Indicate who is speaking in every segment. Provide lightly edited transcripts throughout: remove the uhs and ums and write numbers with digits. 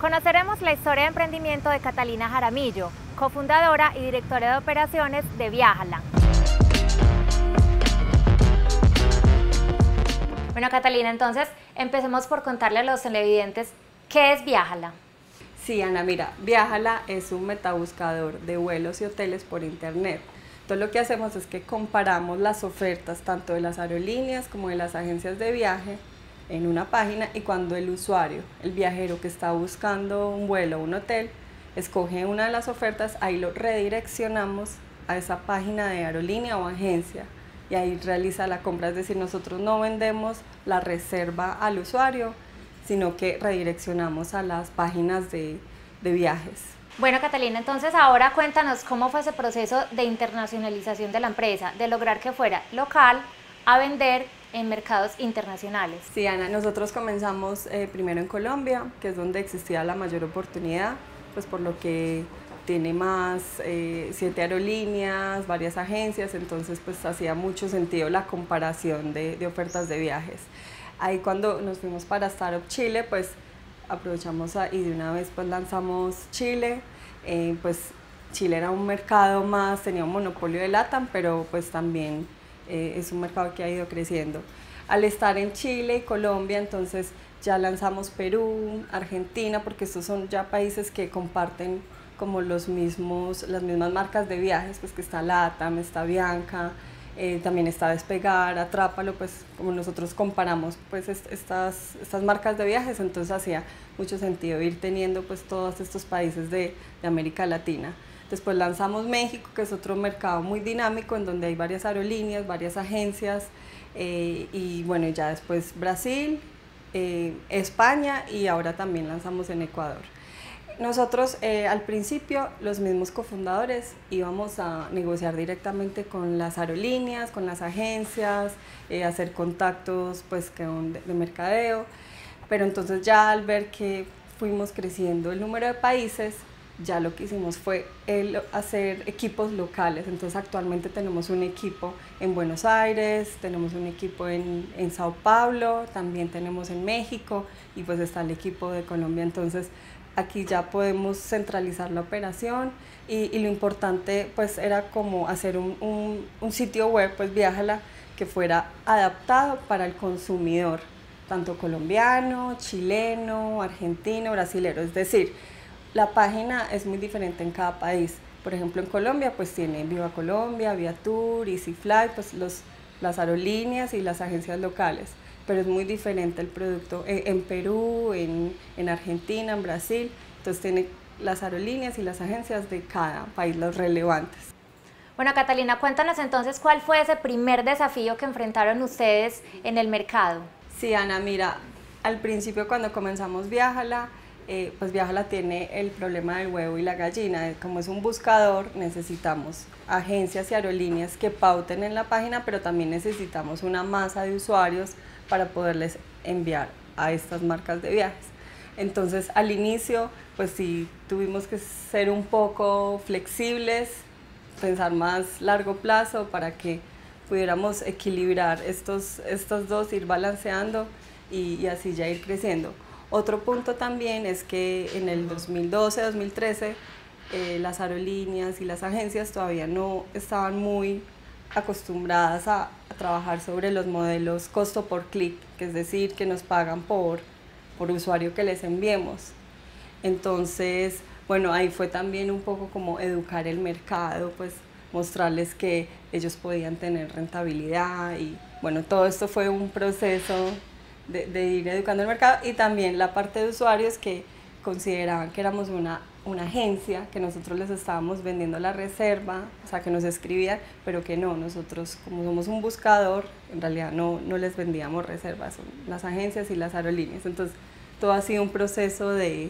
Speaker 1: Conoceremos la historia de emprendimiento de Catalina Jaramillo, cofundadora y directora de operaciones de Viajala. Bueno, Catalina, entonces empecemos por contarle a los televidentes qué es Viajala.
Speaker 2: Sí, Ana, mira, Viajala es un metabuscador de vuelos y hoteles por internet. Entonces lo que hacemos es que comparamos las ofertas tanto de las aerolíneas como de las agencias de viaje en una página, y cuando el usuario, el viajero que está buscando un vuelo o un hotel, escoge una de las ofertas, ahí lo redireccionamos a esa página de aerolínea o agencia y ahí realiza la compra. Es decir, nosotros no vendemos la reserva al usuario, sino que redireccionamos a las páginas de viajes.
Speaker 1: Bueno, Catalina, entonces ahora cuéntanos cómo fue ese proceso de internacionalización de la empresa, de lograr que fuera local a vender en mercados internacionales.
Speaker 2: Sí, Ana, nosotros comenzamos primero en Colombia, que es donde existía la mayor oportunidad, pues por lo que tiene más 7 aerolíneas, varias agencias, entonces pues hacía mucho sentido la comparación de ofertas de viajes. Ahí cuando nos fuimos para Startup Chile, pues aprovechamos y de una vez pues lanzamos Chile. Pues Chile era un mercado más, tenía un monopolio de LATAM, pero pues también es un mercado que ha ido creciendo. Al estar en Chile y Colombia, entonces ya lanzamos Perú, Argentina, porque estos son ya países que comparten como las mismas marcas de viajes, pues que está LATAM, está Bianca, también está Despegar, Atrápalo, pues como nosotros comparamos pues estas marcas de viajes, entonces hacía mucho sentido ir teniendo pues todos estos países de América Latina. Después lanzamos México, que es otro mercado muy dinámico en donde hay varias aerolíneas, varias agencias, y bueno, ya después Brasil, España, y ahora también lanzamos en Ecuador. Nosotros al principio, los mismos cofundadores, íbamos a negociar directamente con las aerolíneas, con las agencias, hacer contactos pues, de mercadeo, pero entonces ya al ver que fuimos creciendo el número de países, ya lo que hicimos fue hacer equipos locales. Entonces actualmente tenemos un equipo en Buenos Aires, tenemos un equipo en Sao Paulo, también tenemos en México, y pues está el equipo de Colombia. Entonces aquí ya podemos centralizar la operación, y lo importante pues era como hacer un sitio web, pues Viajala, que fuera adaptado para el consumidor, tanto colombiano, chileno, argentino, brasilero. Es decir, la página es muy diferente en cada país. Por ejemplo, en Colombia pues tiene Viva Colombia, Viatur, EasyFly, pues las aerolíneas y las agencias locales, pero es muy diferente el producto en Perú, en Argentina, en Brasil. Entonces tiene las aerolíneas y las agencias de cada país, los relevantes.
Speaker 1: Bueno, Catalina, cuéntanos entonces cuál fue ese primer desafío que enfrentaron ustedes en el mercado.
Speaker 2: Sí, Ana, mira, al principio cuando comenzamos Viajala, pues Viajala tiene el problema del huevo y la gallina. Como es un buscador, necesitamos agencias y aerolíneas que pauten en la página, pero también necesitamos una masa de usuarios para poderles enviar a estas marcas de viajes. Entonces al inicio pues sí tuvimos que ser un poco flexibles, pensar más largo plazo para que pudiéramos equilibrar estos dos, ir balanceando y así ya ir creciendo. Otro punto también es que en el 2012-2013 las aerolíneas y las agencias todavía no estaban muy acostumbradas a trabajar sobre los modelos costo por clic, que es decir, que nos pagan por usuario que les enviemos. Entonces, bueno, ahí fue también un poco como educar el mercado, pues mostrarles que ellos podían tener rentabilidad, y bueno, todo esto fue un proceso de ir educando el mercado, y también la parte de usuarios que consideraban que éramos una agencia, que nosotros les estábamos vendiendo la reserva, o sea, que nos escribían, pero que no, nosotros como somos un buscador, en realidad no les vendíamos reservas, son las agencias y las aerolíneas. Entonces todo ha sido un proceso de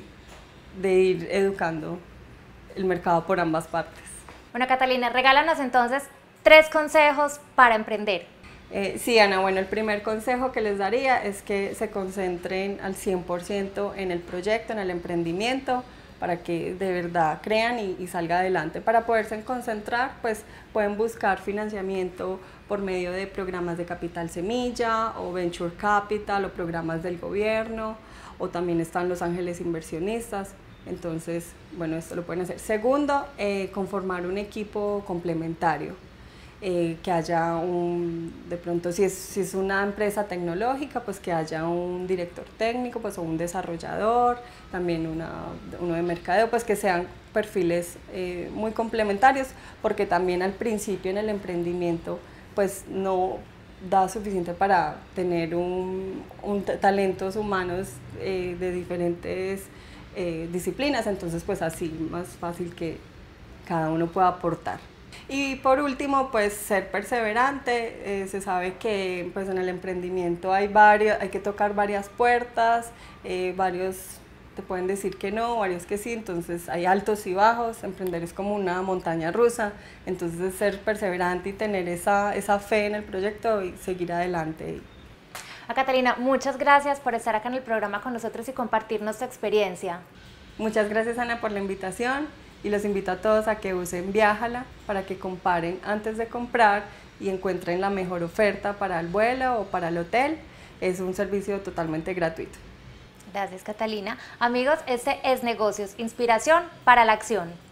Speaker 2: ir educando el mercado por ambas partes.
Speaker 1: Bueno, Catalina, regálanos entonces 3 consejos para emprender.
Speaker 2: Sí, Ana, bueno, el primer consejo que les daría es que se concentren al 100% en el proyecto, en el emprendimiento, para que de verdad crean y salga adelante. Para poderse concentrar, pues pueden buscar financiamiento por medio de programas de Capital Semilla o Venture Capital o programas del gobierno, o también están los ángeles inversionistas. Entonces, bueno, esto lo pueden hacer. Segundo, conformar un equipo complementario. Que haya de pronto si es una empresa tecnológica, pues que haya un director técnico, pues o un desarrollador, también uno de mercadeo, pues que sean perfiles muy complementarios, porque también al principio en el emprendimiento pues no da suficiente para tener talentos humanos de diferentes disciplinas, entonces pues así más fácil que cada uno pueda aportar. Y por último, pues ser perseverante. Se sabe que pues en el emprendimiento hay que tocar varias puertas, varios te pueden decir que no, varios que sí, entonces hay altos y bajos. Emprender es como una montaña rusa, entonces ser perseverante y tener esa fe en el proyecto y seguir adelante.
Speaker 1: A Catalina, muchas gracias por estar acá en el programa con nosotros y compartirnos tu experiencia.
Speaker 2: Muchas gracias, Ana, por la invitación. Y los invito a todos a que usen Viajala para que comparen antes de comprar y encuentren la mejor oferta para el vuelo o para el hotel. Es un servicio totalmente gratuito.
Speaker 1: Gracias, Catalina. Amigos, este es Negocios, inspiración para la acción.